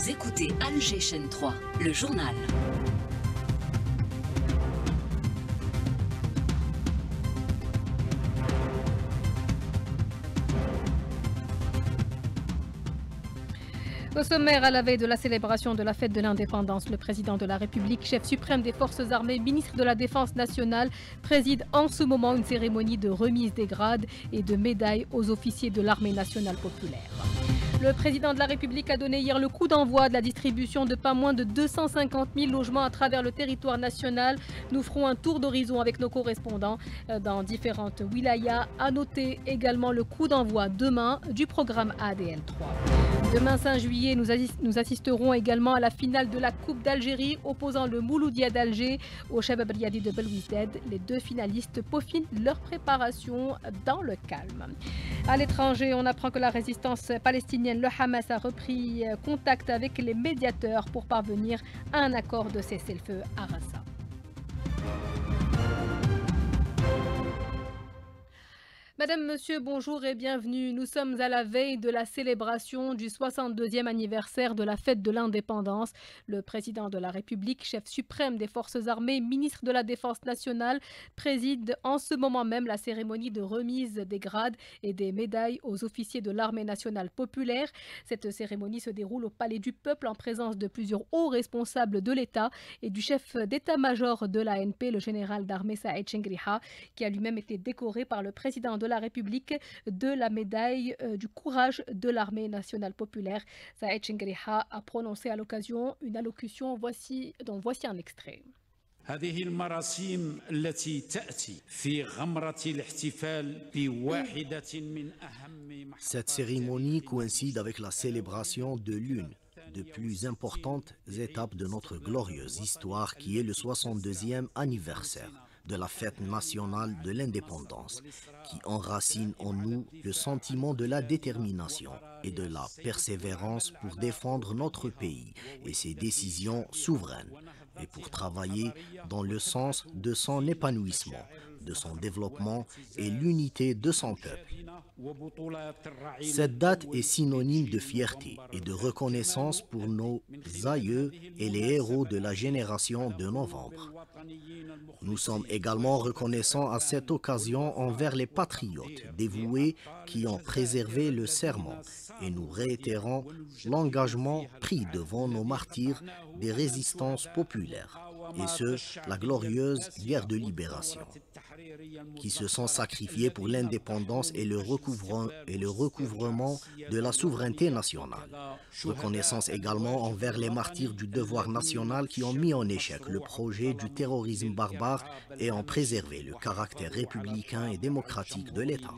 Vous écoutez Alger Chaîne 3, le journal. Au sommaire, à la veille de la célébration de la fête de l'indépendance, le président de la République, chef suprême des forces armées, ministre de la Défense nationale, préside en ce moment une cérémonie de remise des grades et de médailles aux officiers de l'armée nationale populaire. Le président de la République a donné hier le coup d'envoi de la distribution de pas moins de 250 000 logements à travers le territoire national. Nous ferons un tour d'horizon avec nos correspondants dans différentes wilayas. À noter également le coup d'envoi demain du programme ADL 3. Demain 5 juillet, nous assisterons également à la finale de la Coupe d'Algérie opposant le Mouloudia d'Alger au Shabab Riyadi de Belouizdad. Les deux finalistes peaufinent leur préparation dans le calme. À l'étranger, on apprend que la résistance palestinienne, le Hamas, a repris contact avec les médiateurs pour parvenir à un accord de cessez-le-feu à Rafah. Madame, Monsieur, bonjour et bienvenue. Nous sommes à la veille de la célébration du 62e anniversaire de la fête de l'indépendance. Le président de la République, chef suprême des forces armées, ministre de la Défense nationale, préside en ce moment même la cérémonie de remise des grades et des médailles aux officiers de l'armée nationale populaire. Cette cérémonie se déroule au Palais du Peuple en présence de plusieurs hauts responsables de l'État et du chef d'état-major de l'ANP, le général d'armée Saïd Chengriha, qui a lui-même été décoré par le président de la République de la médaille du courage de l'armée nationale populaire. Saïd Chengriha a prononcé à l'occasion une allocution dont voici un extrait. هذه المراسيم التي تأتي في غمرة الاحتفال بواحدة من أهم Cette cérémonie coïncide avec la célébration de l'une des plus importantes étapes de notre glorieuse histoire qui est le 62e anniversaire de la fête nationale de l'indépendance, qui enracine en nous le sentiment de la détermination et de la persévérance pour défendre notre pays et ses décisions souveraines, et pour travailler dans le sens de son épanouissement, de son développement et l'unité de son peuple. Cette date est synonyme de fierté et de reconnaissance pour nos aïeux et les héros de la génération de novembre. Nous sommes également reconnaissants à cette occasion envers les patriotes dévoués qui ont préservé le serment et nous réitérons l'engagement pris devant nos martyrs des résistances populaires, et la glorieuse guerre de libération, qui se sont sacrifiés pour l'indépendance et le recouvrement de la souveraineté nationale. Reconnaissance également envers les martyrs du devoir national qui ont mis en échec le projet du terrorisme barbare et ont préservé le caractère républicain et démocratique de l'État.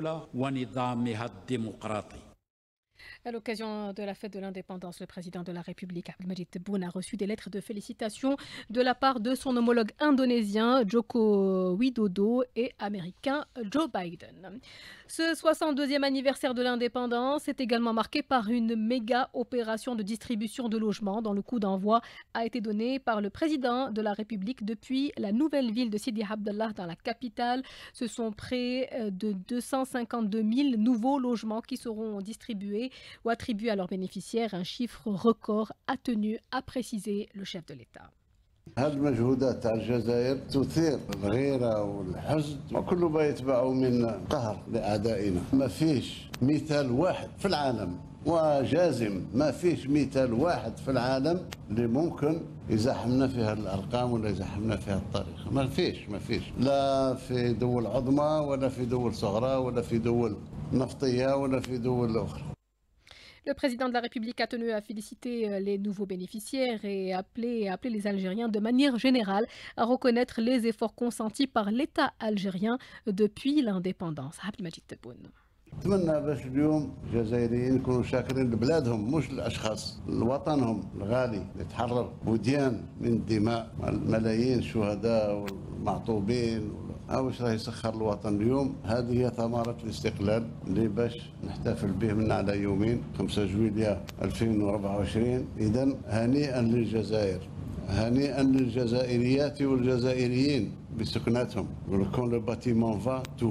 À l'occasion de la fête de l'indépendance, le président de la République, Abdelmadjid Tebboune, a reçu des lettres de félicitations de la part de son homologue indonésien, Joko Widodo, et américain, Joe Biden. Ce 62e anniversaire de l'indépendance est également marqué par une méga opération de distribution de logements dont le coup d'envoi a été donné par le président de la République depuis la nouvelle ville de Sidi Abdallah dans la capitale. Ce sont près de 252 000 nouveaux logements qui seront distribués ou attribués à leurs bénéficiaires, un chiffre record a tenu à préciser le chef de l'État. هذه المجهودات تاع الجزائر تثير الغيرة والحزن وكل ما يتبعه من قهر لأعدائنا. ما فيش مثال واحد في العالم وجازم ما فيش مثال واحد في العالم اللي ممكن يزاحمنا فيها الأرقام ولا يزاحمنا فيها التاريخ. ما فيش لا في دول عظمى ولا في دول صغرى ولا في دول نفطية ولا في دول أخرى. Le président de la République a tenu à féliciter les nouveaux bénéficiaires et appeler les Algériens de manière générale à reconnaître les efforts consentis par l'État algérien depuis l'indépendance. Abdelmadjid Tebboune. نتمنى باش اليوم الجزائريين يكونوا شاكرين لبلادهم مش للاشخاص لوطنهم الغالي اللي تحرر وديان من الدماء الملايين الشهداء والمعطوبين واش راه يسخر الوطن اليوم. هذه هي ثمرة الاستقلال اللي باش نحتفل به من على يومين 5 جويلية 2024. إذا هنيئا للجزائر، هنيئا للجزائريات والجزائريين بسكناتهم. كون لو باتيمون فا تو فا.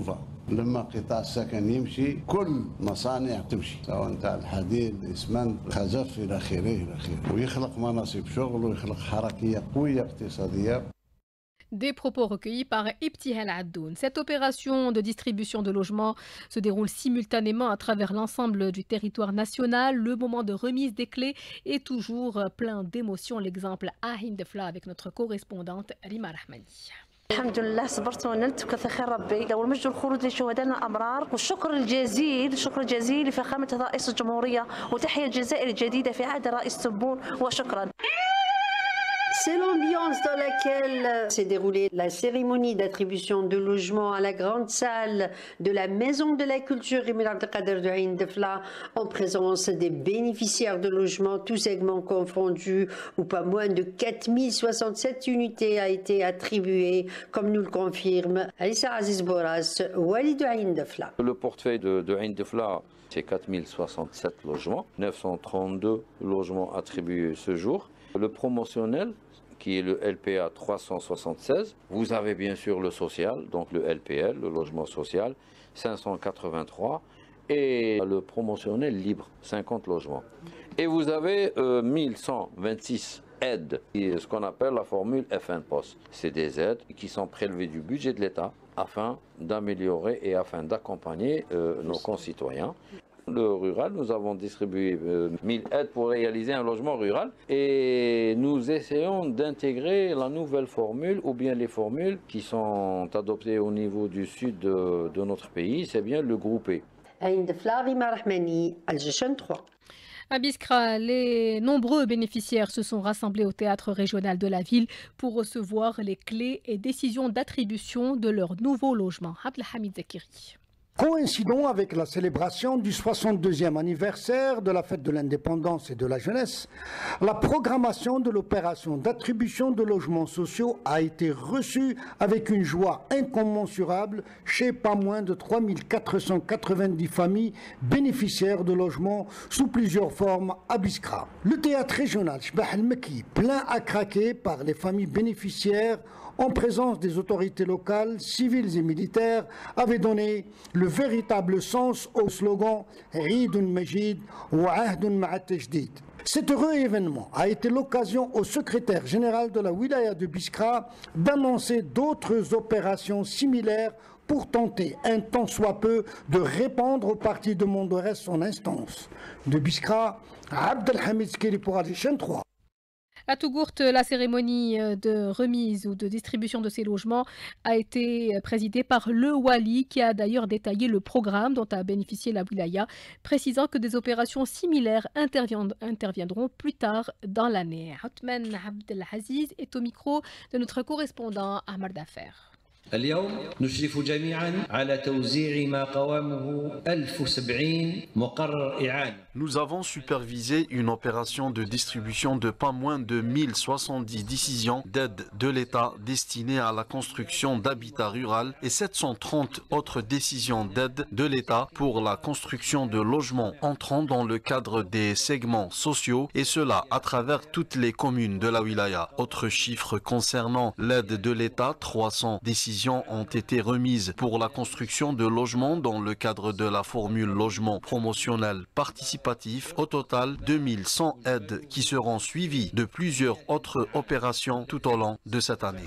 لما قطاع السكن يمشي كل مصانع تمشي، سواء تاع الحديد، الاسمنت، خزف الى اخره الى اخره، ويخلق مناصب شغل ويخلق حركيه قويه اقتصاديه. Des propos recueillis par Ibtihal Addoun. Cette opération de distribution de logements se déroule simultanément à travers l'ensemble du territoire national. Le moment de remise des clés est toujours plein d'émotions. L'exemple à Hindefla avec notre correspondante Rima Rahmani. الحمد لله صبرت ونلت وكثر خير ربي والمجد والخلود لشهدائنا الابرار والشكر الجزيل لفخامه رئيس الجمهوريه وتحيه الجزائر الجديده في عهد الرئيس تبون وشكرا. C'est l'ambiance dans laquelle s'est déroulée la cérémonie d'attribution de logements à la grande salle de la Maison de la Culture Emir Abdelkader de Ain Defla en présence des bénéficiaires de logements, tous segments confondus, où pas moins de 4067 unités a été attribuées, comme nous le confirme Alissa Aziz Boras, Wali de Ain Defla. Le portefeuille de Ain Defla, c'est 4067 logements, 932 logements attribués ce jour. Le promotionnel, qui est le LPA 376. Vous avez bien sûr le social, donc le LPL, le logement social, 583. Et le promotionnel libre, 50 logements. Et vous avez 1126 aides, ce qu'on appelle la formule FN-POS. C'est des aides qui sont prélevées du budget de l'État afin d'améliorer et afin d'accompagner nos concitoyens. Le rural, nous avons distribué 1000 aides pour réaliser un logement rural et nous essayons d'intégrer la nouvelle formule ou bien les formules qui sont adoptées au niveau du sud de notre pays, c'est bien le groupé. À Biskra, les nombreux bénéficiaires se sont rassemblés au théâtre régional de la ville pour recevoir les clés et décisions d'attribution de leur nouveau logement. Abdelhamid Zakiri. Coïncidant avec la célébration du 62e anniversaire de la fête de l'indépendance et de la jeunesse, la programmation de l'opération d'attribution de logements sociaux a été reçue avec une joie incommensurable chez pas moins de 3490 familles bénéficiaires de logements sous plusieurs formes à Biskra. Le théâtre régional Chbah el-Mekki, plein à craquer par les familles bénéficiaires, en présence des autorités locales, civiles et militaires, avait donné le véritable sens au slogan « Eidun Majid wa Ahdun Ma'at Tajdid ». Cet heureux événement a été l'occasion au secrétaire général de la wilaya de Biskra d'annoncer d'autres opérations similaires pour tenter un tant soit peu de répandre aux parties de Mondorès son instance. De Biskra, Abdelhamid Skiri pour Adéchaine 3. À Tougourt, la cérémonie de remise ou de distribution de ces logements a été présidée par le Wali, qui a d'ailleurs détaillé le programme dont a bénéficié la wilaya, précisant que des opérations similaires interviendront plus tard dans l'année. Othman Abdelaziz est au micro de notre correspondant Ahmad Dafer. اليوم نشرف جميعا على توزيع ما قوامه 1070 مقرر إعانة. Nous avons supervisé une opération de distribution de pas moins de 1070 décisions d'aide de l'État destinées à la construction d'habitats ruraux et 730 autres décisions d'aide de l'État pour la construction de logements entrant dans le cadre des segments sociaux, et cela à travers toutes les communes de la wilaya. Autre chiffre concernant l'aide de l'État, 300 décisions ont été remises pour la construction de logements dans le cadre de la formule logement promotionnel participatif. Au total, 2100 aides qui seront suivies de plusieurs autres opérations tout au long de cette année.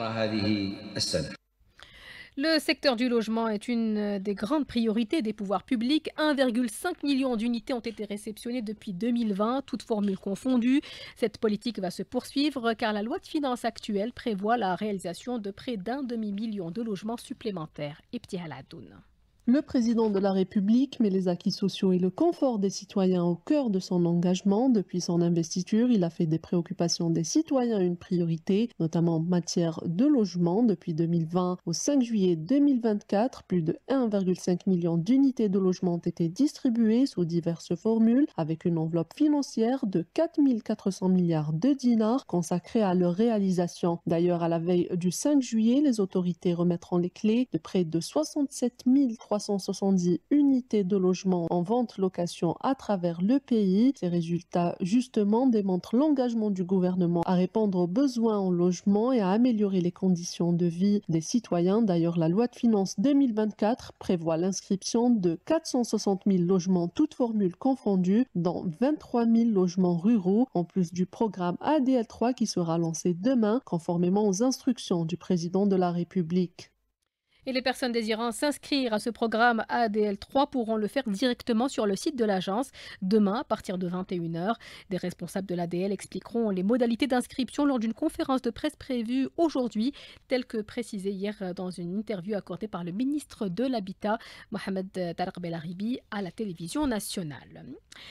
Le secteur du logement est une des grandes priorités des pouvoirs publics. 1,5 million d'unités ont été réceptionnées depuis 2020, toutes formules confondues. Cette politique va se poursuivre car la loi de finances actuelle prévoit la réalisation de près d'un demi-million de logements supplémentaires. Ibtihal Addoun. Le président de la République met les acquis sociaux et le confort des citoyens au cœur de son engagement. Depuis son investiture, il a fait des préoccupations des citoyens une priorité, notamment en matière de logement. Depuis 2020 au 5 juillet 2024, plus de 1,5 million d'unités de logement ont été distribuées sous diverses formules, avec une enveloppe financière de 4 400 milliards de dinars consacrée à leur réalisation. D'ailleurs, à la veille du 5 juillet, les autorités remettront les clés de près de 67 300 370 unités de logement en vente-location à travers le pays. Ces résultats, justement, démontrent l'engagement du gouvernement à répondre aux besoins en logement et à améliorer les conditions de vie des citoyens. D'ailleurs, la loi de finances 2024 prévoit l'inscription de 460 000 logements, toutes formules confondues, dans 23 000 logements ruraux, en plus du programme ADL3 qui sera lancé demain, conformément aux instructions du président de la République. Et les personnes désirant s'inscrire à ce programme ADL3 pourront le faire directement sur le site de l'agence. Demain, à partir de 21h, des responsables de l'ADL expliqueront les modalités d'inscription lors d'une conférence de presse prévue aujourd'hui, telle que précisée hier dans une interview accordée par le ministre de l'Habitat, Mohamed Tarek Belaribi, à la télévision nationale.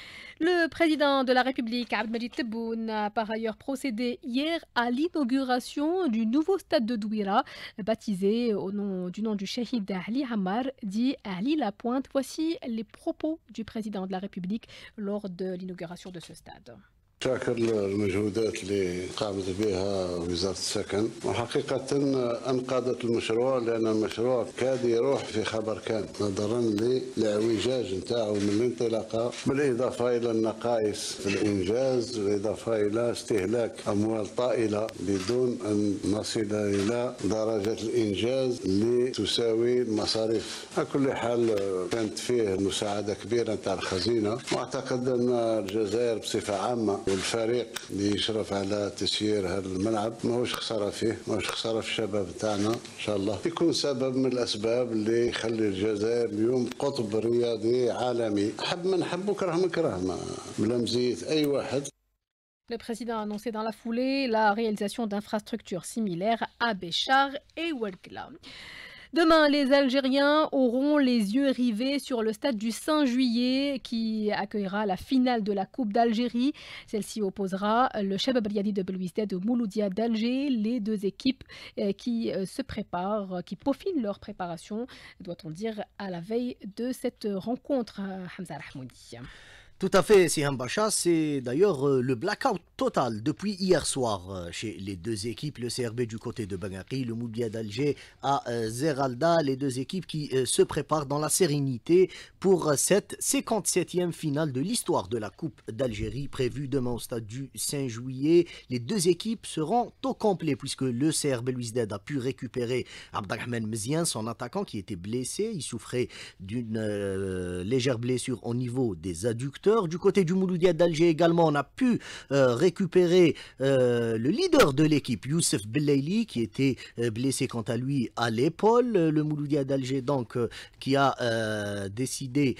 Le président de la République, Abdelmajid Tebboune, a par ailleurs procédé hier à l'inauguration du nouveau stade de Douira, baptisé du nom du Shahid Ali Ammar, dit Ali Lapointe. Voici les propos du président de la République lors de l'inauguration de ce stade. شاكر المجهودات اللي قامت بها وزارة السكن وحقيقة أنقذت المشروع لأن المشروع كاد يروح في خبر كان نظرا للاعوجاج نتاعو من الانطلاقة بالإضافة إلى النقائص في الإنجاز بالإضافة إلى استهلاك أموال طائلة بدون أن نصل إلى درجة الإنجاز اللي تساوي المصاريف. على كل حال كانت فيه مساعدة كبيرة نتاع الخزينة وأعتقد أن الجزائر بصفة عامة والفريق اللي يشرف على تسيير هذا الملعب ماهوش خساره فيه ماهوش خساره في الشباب تاعنا ان شاء الله يكون سبب من الاسباب اللي يخلي الجزائر اليوم قطب رياضي عالمي حب من حب وكره من كره بلا مزيت اي واحد. Le président a annoncé dans la foulée la réalisation d'infrastructures similaires à Béchar et Ouergla. Demain, les Algériens auront les yeux rivés sur le stade du 5 juillet qui accueillera la finale de la Coupe d'Algérie. Celle-ci opposera le Chabab Riadi de Belouizdad au Mouloudia d'Alger, les deux équipes qui se préparent, qui peaufinent leur préparation, doit-on dire, à la veille de cette rencontre. Hamza Rahmoudi. Tout à fait, Siham Bacha. C'est d'ailleurs le blackout total depuis hier soir chez les deux équipes, le CRB du côté de Bangaki, le Mouloudia d'Alger à Zeralda, les deux équipes qui se préparent dans la sérénité pour cette 57e finale de l'histoire de la Coupe d'Algérie prévue demain au stade du 5 juillet. Les deux équipes seront au complet puisque le CRB Belouizdad a pu récupérer Abdelrahman Mezien, son attaquant qui était blessé. Il souffrait d'une légère blessure au niveau des adducteurs. Du côté du Mouloudia d'Alger également, on a pu récupérer le leader de l'équipe, Youssef Bellaili, qui était blessé quant à lui à l'épaule. Le Mouloudia d'Alger donc qui a décidé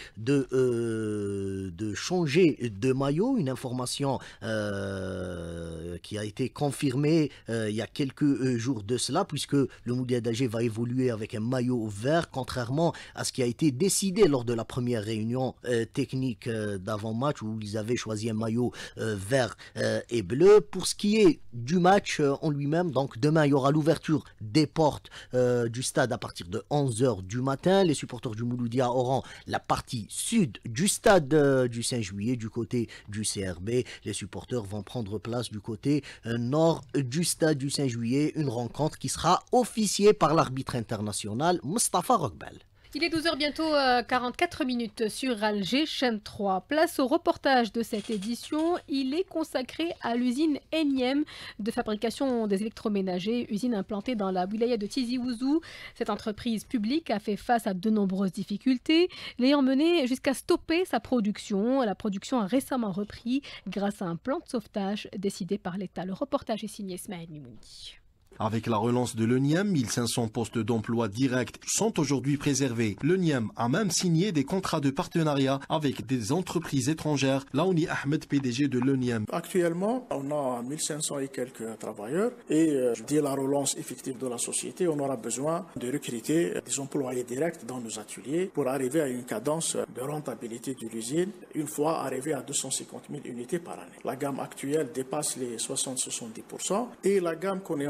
de changer de maillot, une information qui a été confirmée il y a quelques jours de cela, puisque le Mouloudia d'Alger va évoluer avec un maillot vert, contrairement à ce qui a été décidé lors de la première réunion technique d'avant-match où ils avaient choisi un maillot vert et bleu. Pour ce qui est du match en lui-même, donc demain il y aura l'ouverture des portes du stade à partir de 11h du matin. Les supporters du Mouloudia auront la partie sud du stade du 5 juillet du côté du CRB. Les supporters vont prendre place du côté nord du stade du 5 juillet, une rencontre qui sera officiée par l'arbitre international Mustafa Rogbel. Il est 12h bientôt 44 minutes sur Alger, chaîne 3. Place au reportage de cette édition. Il est consacré à l'usine énième de fabrication des électroménagers, usine implantée dans la wilaya de Tizi Ouzou. Cette entreprise publique a fait face à de nombreuses difficultés, l'ayant menée jusqu'à stopper sa production. La production a récemment repris grâce à un plan de sauvetage décidé par l'État. Le reportage est signé Ismaël Mimouni. Avec la relance de l'ENIAM, 1500 postes d'emploi directs sont aujourd'hui préservés. L'ENIAM a même signé des contrats de partenariat avec des entreprises étrangères. Laouni Ahmed, PDG de l'ENIAM. Actuellement, on a 1500 et quelques travailleurs et dès la relance effective de la société, on aura besoin de recruter des employés directs dans nos ateliers pour arriver à une cadence de rentabilité de l'usine une fois arrivé à 250 000 unités par année. La gamme actuelle dépasse les 60-70% et la gamme qu'on est en train de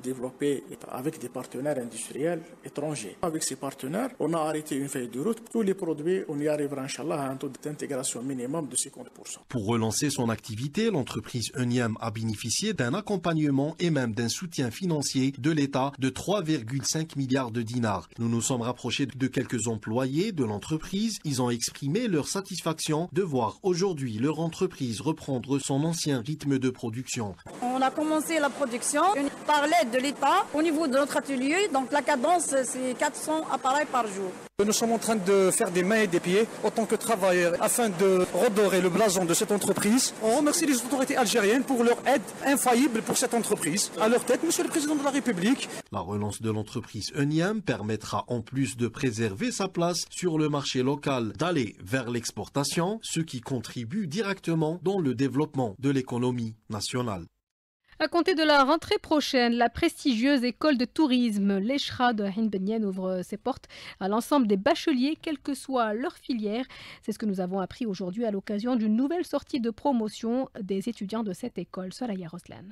développer avec des partenaires industriels étrangers. Avec ces partenaires, on a arrêté une feuille de route. Tous les produits, on y arrivera, Inch'Allah, à un taux d'intégration minimum de 50%. Pour relancer son activité, l'entreprise Euniam a bénéficié d'un accompagnement et même d'un soutien financier de l'État de 3,5 milliards de dinars. Nous nous sommes rapprochés de quelques employés de l'entreprise. Ils ont exprimé leur satisfaction de voir aujourd'hui leur entreprise reprendre son ancien rythme de production. On a commencé la production par l'aide de l'État au niveau de notre atelier. Donc la cadence, c'est 400 appareils par jour. Nous sommes en train de faire des mains et des pieds en tant que travailleurs afin de redorer le blason de cette entreprise. On remercie les autorités algériennes pour leur aide infaillible pour cette entreprise. À leur tête, Monsieur le Président de la République. La relance de l'entreprise Euniam permettra en plus de préserver sa place sur le marché local, d'aller vers l'exportation, ce qui contribue directement dans le développement de l'économie nationale. À compter de la rentrée prochaine, la prestigieuse école de tourisme l'Eshra de Ain Benyen ouvre ses portes à l'ensemble des bacheliers, quelle que soit leur filière. C'est ce que nous avons appris aujourd'hui à l'occasion d'une nouvelle sortie de promotion des étudiants de cette école. Soraya Roslan.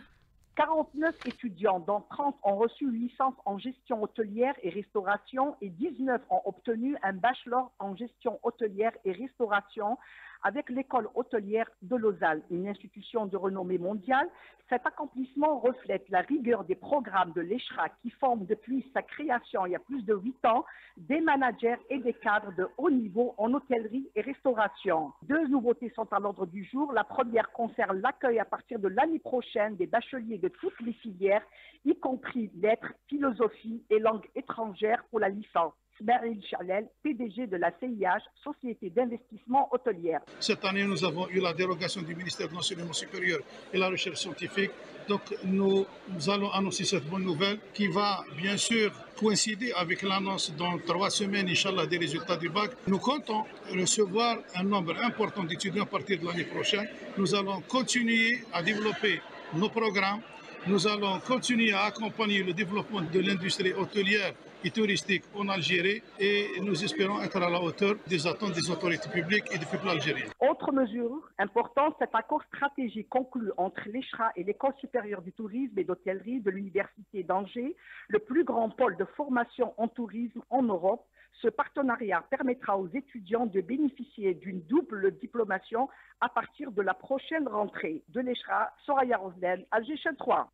49 étudiants, dont 30 ont reçu une licence en gestion hôtelière et restauration et 19 ont obtenu un bachelor en gestion hôtelière et restauration avec l'école hôtelière de Lausanne, une institution de renommée mondiale. Cet accomplissement reflète la rigueur des programmes de l'Eshra qui forment depuis sa création il y a plus de 8 ans des managers et des cadres de haut niveau en hôtellerie et restauration. 2 nouveautés sont à l'ordre du jour. La première concerne l'accueil à partir de l'année prochaine des bacheliers de toutes les filières, y compris lettres, philosophie et langues étrangères pour la licence. Ismaël Chalel, PDG de la CIH, Société d'investissement hôtelière. Cette année, nous avons eu la dérogation du ministère de l'Enseignement supérieur et la recherche scientifique. Donc, nous allons annoncer cette bonne nouvelle qui va bien sûr coïncider avec l'annonce dans 3 semaines, Inch'Allah, des résultats du bac. Nous comptons recevoir un nombre important d'étudiants à partir de l'année prochaine. Nous allons continuer à développer nos programmes. Nous allons continuer à accompagner le développement de l'industrie hôtelière et touristique en Algérie et nous espérons être à la hauteur des attentes des autorités publiques et du peuple algérien. Autre mesure importante, cet accord stratégique conclu entre l'Eshra et l'École supérieure du tourisme et d'hôtellerie de l'Université d'Angers, le plus grand pôle de formation en tourisme en Europe. Ce partenariat permettra aux étudiants de bénéficier d'une double diplomation à partir de la prochaine rentrée. De l'Eshra, Soraya Roslen, Alger 3.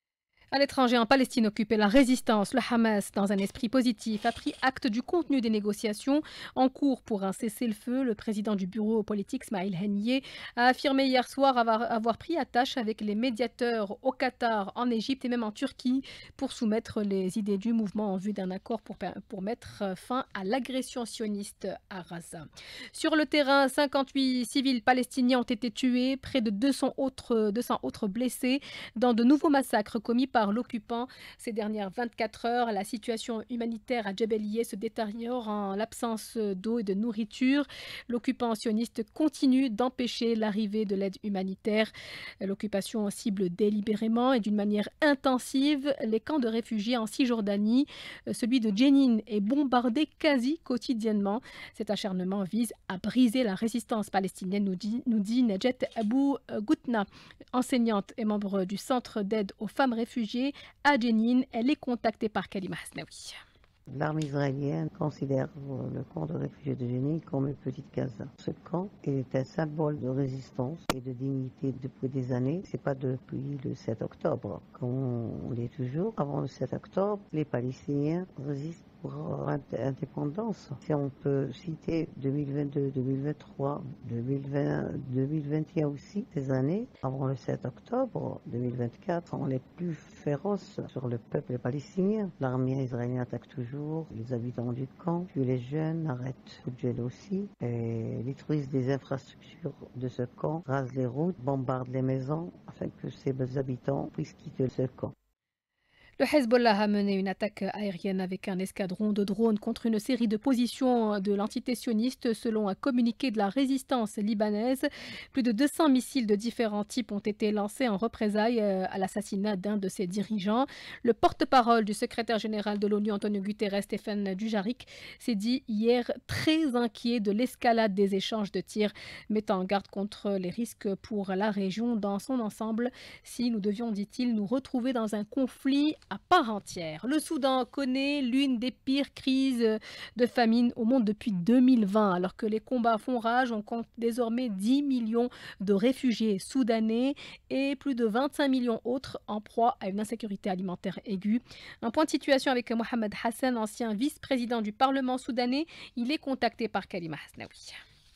À l'étranger, en Palestine occupée, la résistance, le Hamas, dans un esprit positif, a pris acte du contenu des négociations en cours pour un cessez-le-feu. Le président du bureau politique, Ismail Haniyeh, a affirmé hier soir avoir pris attache avec les médiateurs au Qatar, en Égypte et même en Turquie pour soumettre les idées du mouvement en vue d'un accord pour mettre fin à l'agression sioniste à Gaza. Sur le terrain, 58 civils palestiniens ont été tués, près de 200 autres blessés dans de nouveaux massacres commis par l'occupant. Ces dernières 24 heures, la situation humanitaire à Djebelieh se détériore en l'absence d'eau et de nourriture. L'occupant sioniste continue d'empêcher l'arrivée de l'aide humanitaire. L'occupation cible délibérément et d'une manière intensive les camps de réfugiés en Cisjordanie. Celui de Jenin est bombardé quasi quotidiennement. Cet acharnement vise à briser la résistance palestinienne, nous dit Najet Abou Goutna, enseignante et membre du centre d'aide aux femmes réfugiées à Jenin. Elle est contactée par Kalima Hasnaoui. L'armée israélienne considère le camp de réfugiés de Jenin comme une petite Gaza. Ce camp est un symbole de résistance et de dignité depuis des années. C'est pas depuis le 7 octobre, comme on dit toujours. Avant le 7 octobre, les Palestiniens résistent pour indépendance. Si on peut citer 2022, 2023, 2020, 2021 aussi, ces années, avant le 7 octobre 2024, sont les plus féroces sur le peuple palestinien. L'armée israélienne attaque toujours les habitants du camp, tue les jeunes, arrête Koudjel aussi, et détruisent les infrastructures de ce camp, rase les routes, bombarde les maisons afin que ces habitants puissent quitter ce camp. Le Hezbollah a mené une attaque aérienne avec un escadron de drones contre une série de positions de l'entité sioniste selon un communiqué de la résistance libanaise. Plus de 200 missiles de différents types ont été lancés en représailles à l'assassinat d'un de ses dirigeants. Le porte-parole du secrétaire général de l'ONU, Antonio Guterres, Stéphane Dujarric, s'est dit hier très inquiet de l'escalade des échanges de tirs, mettant en garde contre les risques pour la région dans son ensemble si nous devions, dit-il, nous retrouver dans un conflit à part entière. Le Soudan connaît l'une des pires crises de famine au monde depuis 2020. Alors que les combats font rage, on compte désormais 10 millions de réfugiés soudanais et plus de 25 millions autres en proie à une insécurité alimentaire aiguë. Un point de situation avec Mohamed Hassan, ancien vice-président du Parlement soudanais. Il est contacté par Kalima Hasnaoui.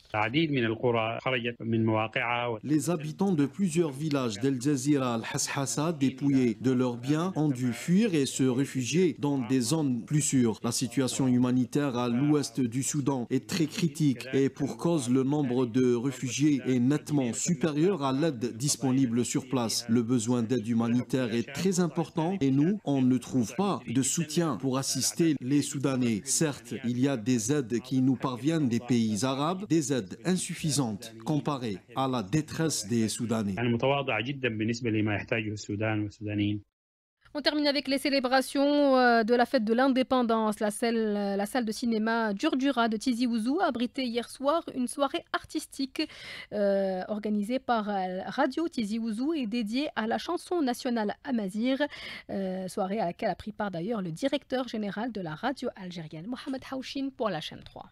Les habitants de plusieurs villages d'El Jazira al-Hashassa, dépouillés de leurs biens, ont dû fuir et se réfugier dans des zones plus sûres. La situation humanitaire à l'ouest du Soudan est très critique et pour cause, le nombre de réfugiés est nettement supérieur à l'aide disponible sur place. Le besoin d'aide humanitaire est très important et nous, on ne trouve pas de soutien pour assister les Soudanais. Certes, il y a des aides qui nous parviennent des pays arabes, des aides insuffisante comparée à la détresse des Soudanais. On termine avec les célébrations de la fête de l'indépendance. La salle de cinéma Djurdjura de Tizi Ouzou a abrité hier soir une soirée artistique organisée par Radio Tizi Ouzou et dédiée à la chanson nationale Amazigh, soirée à laquelle a pris part d'ailleurs le directeur général de la radio algérienne, Mohamed Haouchine, pour la chaîne 3.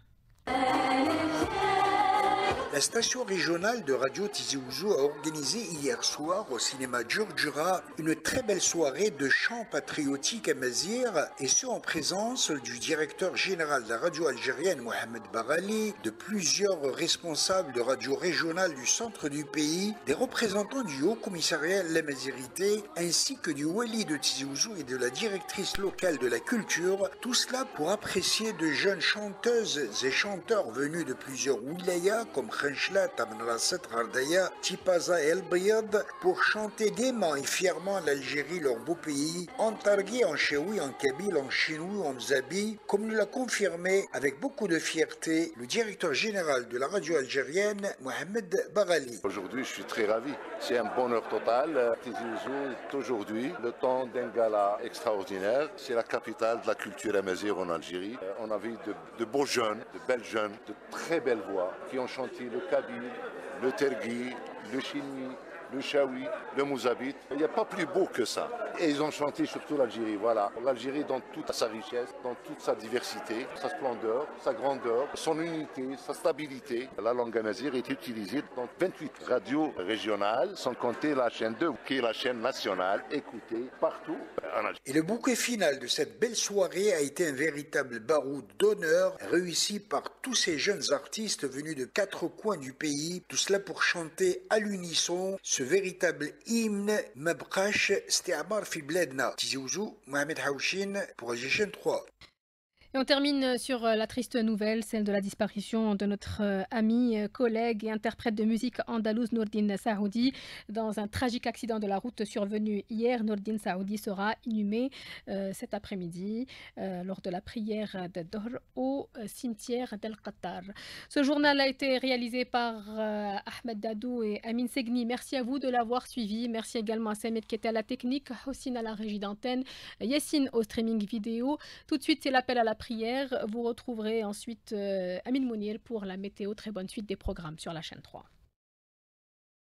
La station régionale de Radio Tizi Ouzou a organisé hier soir au cinéma Djurdjura une très belle soirée de chants patriotiques amazigh et ce en présence du directeur général de la radio algérienne Mohamed Baghali, de plusieurs responsables de radio régionales du centre du pays, des représentants du Haut Commissariat à l'Amazirité ainsi que du Wali de Tizi Ouzou et de la directrice locale de la culture, tout cela pour apprécier de jeunes chanteuses et chanteurs venus de plusieurs wilayas comme Khenchla, Tamanrasset, Hardaya, Tipaza et El Bayad pour chanter gaiement et fièrement l'Algérie, leur beau pays, en targui, en cheoui, en kabyle, en chinois, en mzabi, comme nous l'a confirmé avec beaucoup de fierté le directeur général de la radio algérienne, Mohamed Baghali. Aujourd'hui, je suis très ravi. C'est un bonheur total. Tizi Ouzou est aujourd'hui le temps d'un gala extraordinaire. C'est la capitale de la culture amazigh en Algérie. On a vu de beaux jeunes, de belles jeunes, de très belles voix qui ont chanté le kabyle, le tergui, le chinois, le chaoui, le mouzabit. Il n'y a pas plus beau que ça. Et ils ont chanté surtout l'Algérie, voilà. L'Algérie dans toute sa richesse, dans toute sa diversité, sa splendeur, sa grandeur, son unité, sa stabilité. La langue amazigh est utilisée dans 28 radios régionales, sans compter la chaîne 2, qui est la chaîne nationale, écoutée partout en Algérie. Et le bouquet final de cette belle soirée a été un véritable baroud d'honneur réussi par tous ces jeunes artistes venus de 4 coins du pays, tout cela pour chanter à l'unisson ce véritable hymne Mabqash Sti'amar fi Bledna. Tizi Ouzou, Mohamed Haouchine pour LGN 3. Et on termine sur la triste nouvelle, celle de la disparition de notre ami, collègue et interprète de musique andalouse Nourdine Saoudi. Dans un tragique accident de la route survenu hier, Nourdine Saoudi sera inhumé cet après-midi lors de la prière de Dohr au cimetière d'El Qattar. Ce journal a été réalisé par Ahmed Dadou et Amine Segni. Merci à vous de l'avoir suivi. Merci également à Samed qui était à la technique, Houssine à la régie d'antenne, Yassine au streaming vidéo. Tout de suite, c'est l'appel à la prière. Vous retrouverez ensuite Amine Mounir pour la météo. Très bonne suite des programmes sur la chaîne 3.